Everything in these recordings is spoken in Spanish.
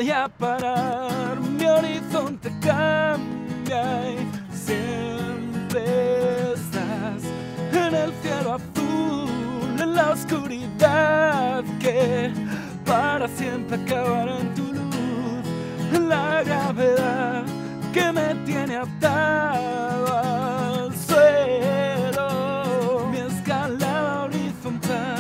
voy a parar, mi horizonte cambia y siempre estás en el cielo azul, en la oscuridad que para siempre acabará en tu luz, en la gravedad que me tiene atado al suelo, mi escalada horizontal.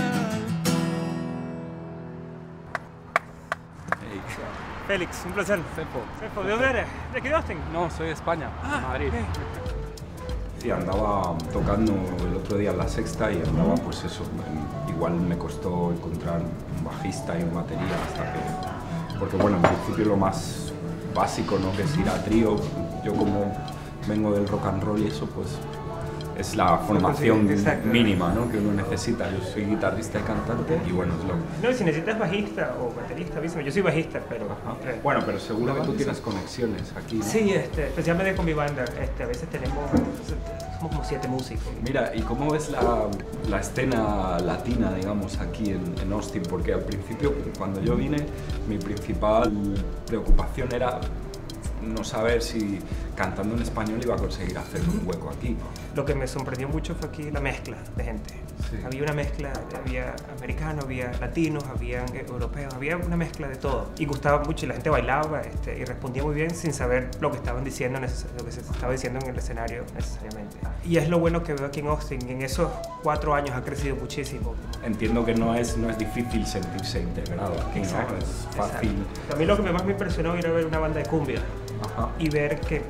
Félix, un placer. Fepo. ¿De dónde eres? ¿De aquí de Austin? No, soy de España, Madrid. Okay. Sí, andaba tocando el otro día en La Sexta y andaba pues eso, igual me costó encontrar un bajista y un batería hasta que... Porque bueno, en principio lo más básico, ¿no?, que es ir a trío. Yo como vengo del rock and roll y eso, pues es la formación mínima, ¿no?, que uno necesita. Yo soy guitarrista y cantante y bueno, es lo... No, si necesitas bajista o baterista, avísame. Yo soy bajista, pero... Bueno, pero seguro que tú tienes conexiones aquí, ¿no? Sí, especialmente con mi banda, a veces somos como 7 músicos. Mira, ¿y cómo ves la escena latina, digamos, aquí en Austin? Porque al principio, cuando yo vine, mi principal preocupación era no saber si cantando en español iba a conseguir hacer un hueco aquí. Lo que me sorprendió mucho fue aquí la mezcla de gente. Sí. Había una mezcla, había americanos, había latinos, había europeos, había una mezcla de todo. Y gustaba mucho y la gente bailaba y respondía muy bien sin saber lo que estaban diciendo, lo que se estaba diciendo en el escenario necesariamente. Y es lo bueno que veo aquí en Austin. En esos 4 años ha crecido muchísimo. Entiendo que no es difícil sentirse integrado aquí, exacto, ¿no? Es fácil. Exacto. A mí lo que más me impresionó era ver una banda de cumbia. Ajá. Y ver que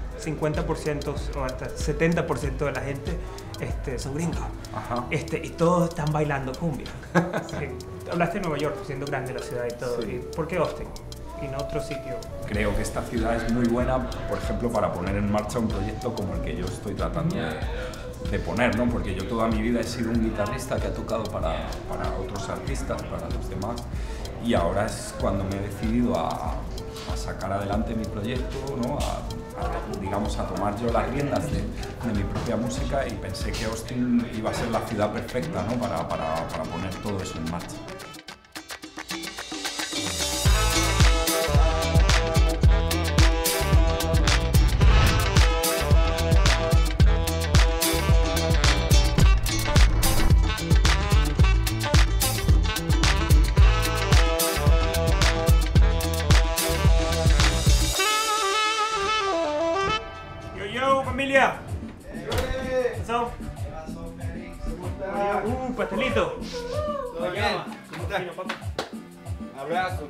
50% o hasta 70% de la gente son gringos. Ajá. Y todos están bailando cumbia. Sí. Hablaste de Nueva York, siendo grande la ciudad y todo. Sí. ¿Y por qué Austin y no otro sitio? Creo que esta ciudad es muy buena, por ejemplo, para poner en marcha un proyecto como el que yo estoy tratando de poner, ¿no? Porque yo toda mi vida he sido un guitarrista que ha tocado para otros artistas, para los demás, y ahora es cuando me he decidido a sacar adelante mi proyecto, ¿no? Digamos, a tomar yo las riendas de mi propia música, y pensé que Austin iba a ser la ciudad perfecta, ¿no?, para poner todo eso en marcha. Familia. ¿Pasó? Pastelito. ¿Todo bien? ¿Cómo estás? Abrazo.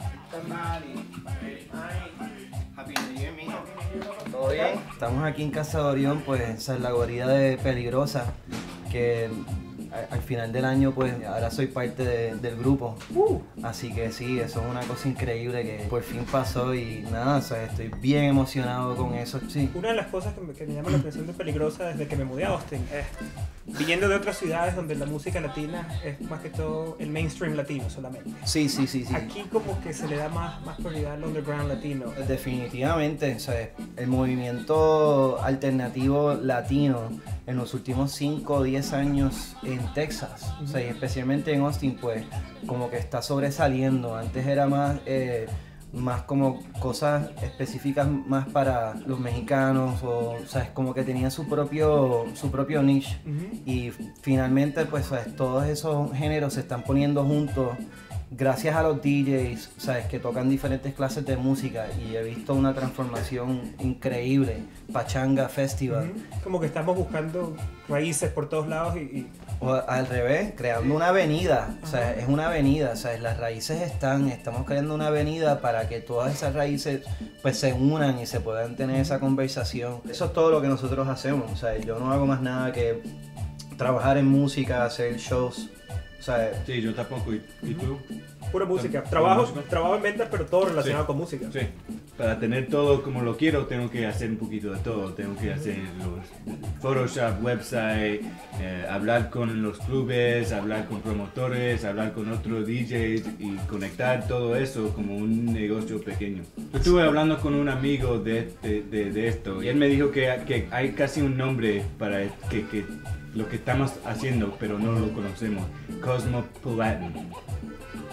Happy New Year, mijo. ¿Todo bien? Estamos aquí en Casa de Orión, pues esa es la guarida de Peligrosa, que al final del año pues ahora soy parte del grupo. Así que sí, eso es una cosa increíble que por fin pasó y nada, o sea, estoy bien emocionado con eso, sí. Una de las cosas que me llama la atención de Peligrosa desde que me mudé a Austin es viniendo de otras ciudades donde la música latina es más que todo el mainstream latino solamente. Sí. Aquí como que se le da más prioridad al underground latino. Definitivamente, o sea, el movimiento alternativo latino en los últimos 5 o 10 años en Texas, o sea, y especialmente en Austin, pues como que está sobresaliendo. Antes era más como cosas específicas más para los mexicanos, o sea, es como que tenían su propio niche. Y finalmente pues, ¿sabes?, todos esos géneros se están poniendo juntos gracias a los DJs, ¿sabes?, que tocan diferentes clases de música, y he visto una transformación increíble. Pachanga Festival. Como que estamos buscando raíces por todos lados o al revés, creando una avenida. O sea, es una avenida, o sea, las raíces estamos creando una avenida para que todas esas raíces pues se unan y se puedan tener esa conversación. Eso es todo lo que nosotros hacemos, o sea, yo no hago más nada que trabajar en música, hacer shows. O sea, sí, yo tampoco. ¿Y tú? Pura música. Trabajo en ventas, pero todo relacionado con música. Sí. Para tener todo como lo quiero, tengo que hacer un poquito de todo. Tengo que hacer los Photoshop, website, hablar con los clubes, hablar con promotores, hablar con otros DJs y conectar todo eso como un negocio pequeño. Yo estuve hablando con un amigo de esto y él me dijo que hay casi un nombre para que lo que estamos haciendo, pero no lo conocemos. Cosmopolitan.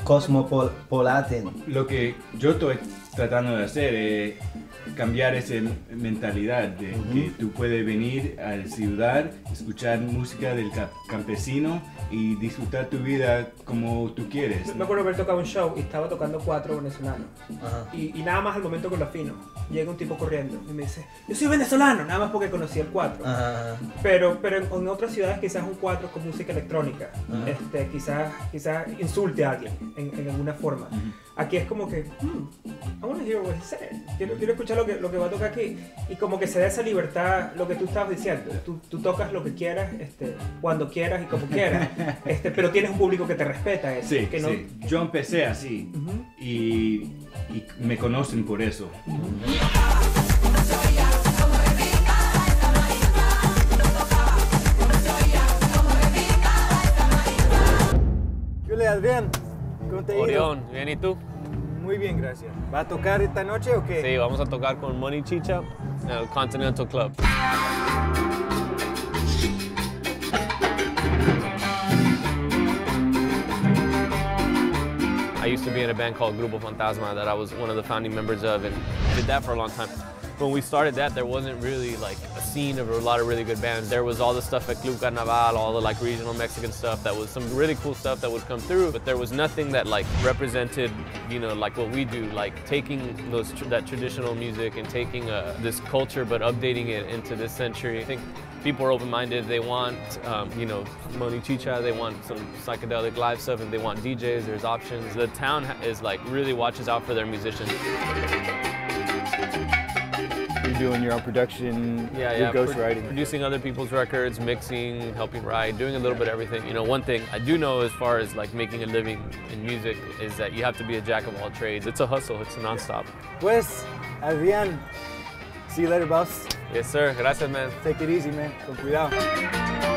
cosmopolitan. Lo que yo estoy tratando de hacer es cambiar esa mentalidad de que tú puedes venir a la ciudad, escuchar música del campesino y disfrutar tu vida como tú quieres. Me acuerdo haber tocado un show y estaba tocando 4 venezolanos. Y nada más al momento que lo afino, llega un tipo corriendo y me dice, yo soy venezolano, nada más porque conocí el 4. Pero en otras ciudades quizás un 4 con música electrónica, quizás insulte a alguien en alguna forma. Aquí es como que, I want to hear what he said. Quiero escuchar lo que va a tocar aquí. Y como que se da esa libertad, lo que tú estabas diciendo. Tú tocas lo que quieras, cuando quieras y como quieras. Pero tienes un público que te respeta eso. Sí, que no... sí. Yo empecé así y me conocen por eso. ¿Qué le Adrián? ¿Cómo te ha ido? Orión, bien, ¿y tú? Muy bien, gracias. ¿Va a tocar esta noche o qué? Sí, vamos a tocar con Money Chicha en el Continental Club. I used to be in a band called Grupo Fantasma that I was one of the founding members of and did that for a long time. When we started that, there wasn't really like a scene of a lot of really good bands. There was all the stuff at Club Carnaval, all the like regional Mexican stuff. That was some really cool stuff that would come through, but there was nothing that like represented, you know, like what we do, like taking that traditional music and taking this culture but updating it into this century. I think people are open-minded. They want, you know, Money Chicha. They want some psychedelic live stuff, and they want DJs. There's options. The town is like really watches out for their musicians. You're doing your own production, yeah, ghostwriting. Producing other people's records, mixing, helping write, doing a little bit of everything. You know, one thing I do know as far as like making a living in music is that you have to be a jack of all trades. It's a hustle. It's nonstop. Pues, Adrián, see you later, boss. Yes, sir. Gracias, man. Take it easy, man. Con cuidado.